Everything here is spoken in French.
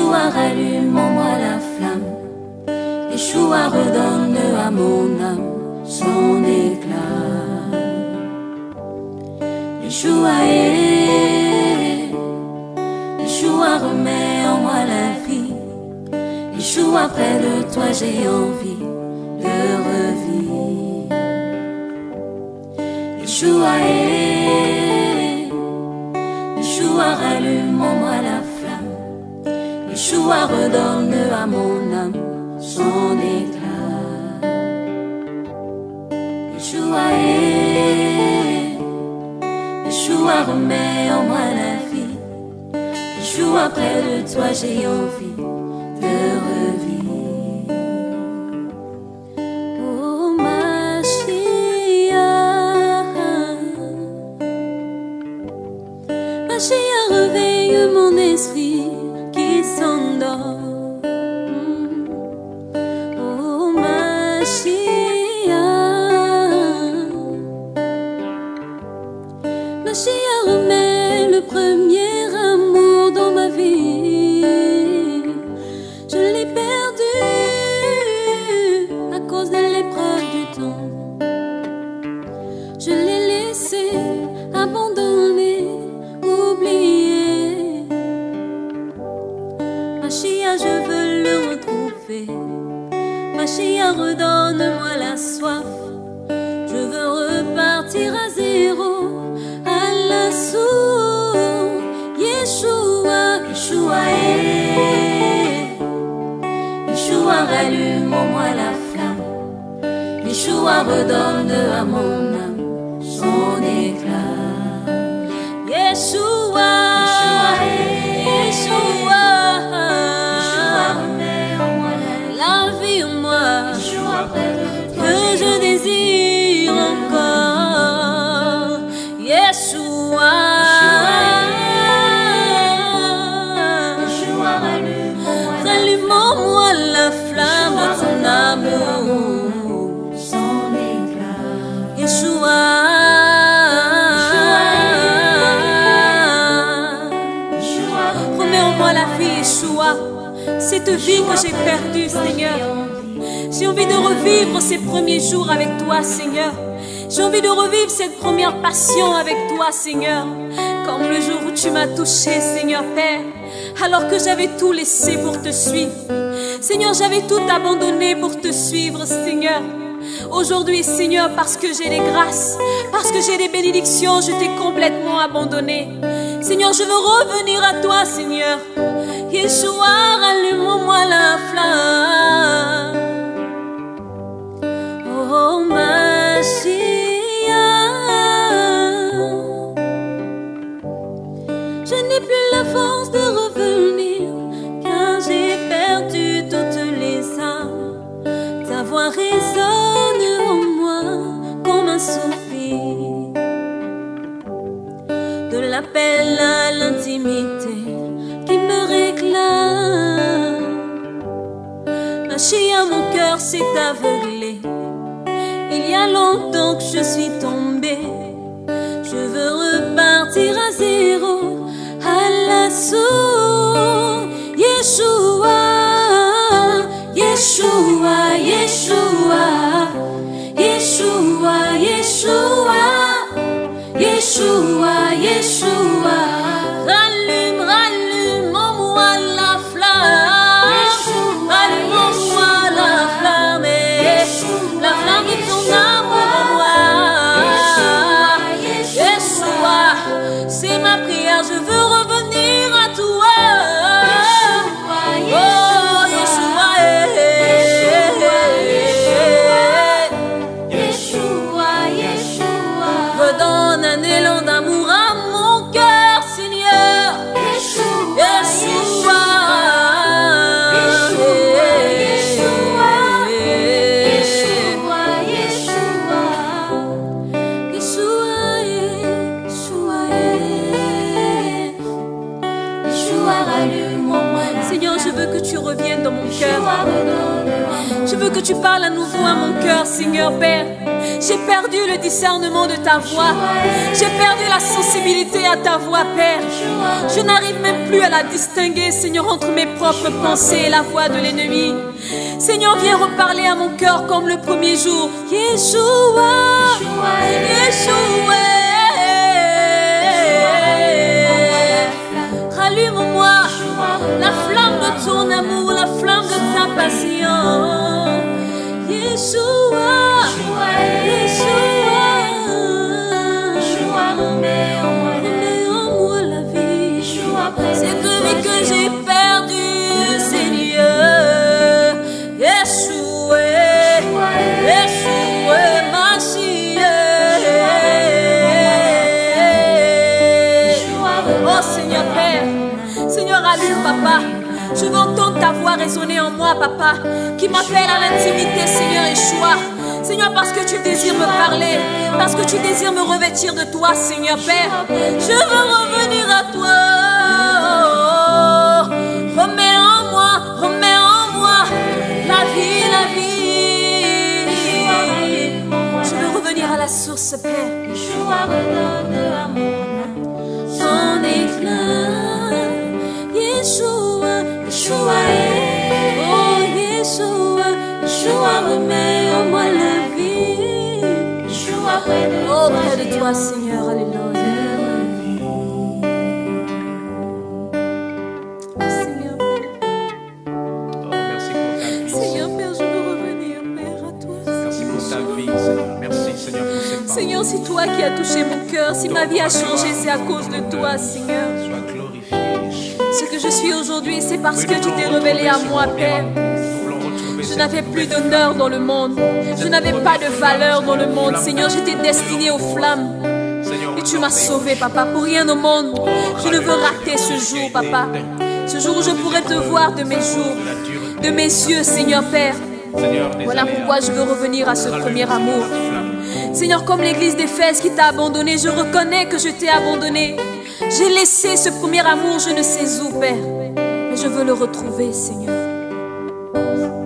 Yeshua, rallume en moi la flamme. Yeshua, redonne à mon âme son éclat. Yeshua, Yeshua, remets en moi la vie. Yeshua, près de toi j'ai envie de revivre. Yeshua, Yeshua, rallume en moi la flamme. Yeshua, redonne à mon âme son éclat. Yeshua, Yeshua, remets en moi la vie. Yeshua, près de toi j'ai envie de revivre. Oh Mashiach, Mashiach, réveille mon esprit qui s'endort. Mashiach, remets le premier amour dans ma vie. Je l'ai perdu à cause de l'épreuve du temps. Je l'ai laissé abandonné, oublié. Mashiach, je veux le retrouver. Mashiach, redonne-moi la soif. Je veux repartir à zéro. Yeshua, Yeshua, Yeshua, rallume en moi la flamme. Yeshua, redonne à mon âme son éclat. Yeshua, Yeshua, Yeshua, remets en moi la vie en moi. Yeshua, que je désire encore. Yeshua, rallume-moi la flamme de ton amour, son éclat. Yeshua, remets en moi la vie, Yeshua, cette vie que j'ai perdue, Seigneur. J'ai envie de revivre ces premiers jours avec toi, Seigneur. J'ai envie de revivre cette première passion avec toi, Seigneur. Comme le jour où tu m'as touché, Seigneur Père, alors que j'avais tout laissé pour te suivre. Seigneur, j'avais tout abandonné pour te suivre, Seigneur. Aujourd'hui, Seigneur, parce que j'ai des grâces, parce que j'ai des bénédictions, je t'ai complètement abandonné. Seigneur, je veux revenir à toi, Seigneur. Yeshua, rallume-moi la flamme. Oh, je n'ai plus la force de revenir, car j'ai perdu toutes les âmes. Ta voix résonne en moi comme un soupir. De l'appel à l'intimité qui me réclame. Mashiach, mon cœur s'est aveuglé. Il y a longtemps que je suis tombée. Je veux repartir à zéro, à l'assaut. Yeshua, Yeshua, Yeshua, Yeshua, Yeshua, Yeshua, Yeshua. Rallume, rallume en moi la flamme. Rallume en moi la flamme, la flamme de ton amour en moi. Yeshua, c'est ma prière, je veux revenir à toi. Oh, Yeshua, Yeshua, Yeshua, redonne un élan d'amour à mon cœur, Seigneur. Yeshua, Yeshua, Yeshua, Yeshua, Yeshua, Yeshua, rallume Seigneur, je veux que tu reviennes dans mon cœur. Je veux que tu parles à nouveau à mon cœur, Seigneur Père. J'ai perdu le discernement de ta voix. J'ai perdu la sensibilité à ta voix, Père. Je n'arrive même plus à la distinguer, Seigneur, entre mes propres pensées et la voix de l'ennemi. Seigneur, viens reparler à mon cœur comme le premier jour. Yeshua, Yeshua. Rallume-moi la flamme de ton amour, la flamme de ta passion. Yeshua, Yeshua, remets en moi la vie. Cette vie que j'ai perdue, Seigneur. Yeshua, Yeshua, Mashiach. Oh Seigneur Père, Seigneur, allume papa. Je veux entendre ta voix résonner en moi, papa, qui m'appelle à l'intimité, Seigneur Yeshua. Seigneur, parce que tu désires me parler, parce que tu désires me revêtir de toi, Seigneur Père. Je veux revenir à toi. Remets en moi la vie, la vie. Je veux revenir à la source, Père. Son éclat, Yeshua, Yeshua, oh Yeshua, Yeshua, remets en moi la vie. Oh, près de toi, Seigneur, alléluia. Seigneur Père. Oh, merci pour ta vie. Seigneur Père, je veux revenir, Père, à toi. Merci pour ta vie, Seigneur. Merci, Seigneur, pour cette parole. Seigneur, c'est toi qui as touché mon cœur. Si ma vie a changé, c'est à cause de toi, Seigneur. Sois glorifié. Ce que je suis aujourd'hui, c'est parce que tu t'es révélé à moi, Père. Je n'avais plus d'honneur dans le monde. Je n'avais pas de valeur dans le monde. Seigneur, j'étais destiné aux flammes. Et tu m'as sauvé, papa. Pour rien au monde, je ne veux rater ce jour, papa. Ce jour où je pourrai te voir de mes jours, de mes yeux, Seigneur Père. Voilà pourquoi je veux revenir à ce premier amour. Seigneur, comme l'église d'Éphèse qui t'a abandonné, je reconnais que je t'ai abandonné. J'ai laissé ce premier amour, je ne sais où, Père. Mais je veux le retrouver, Seigneur.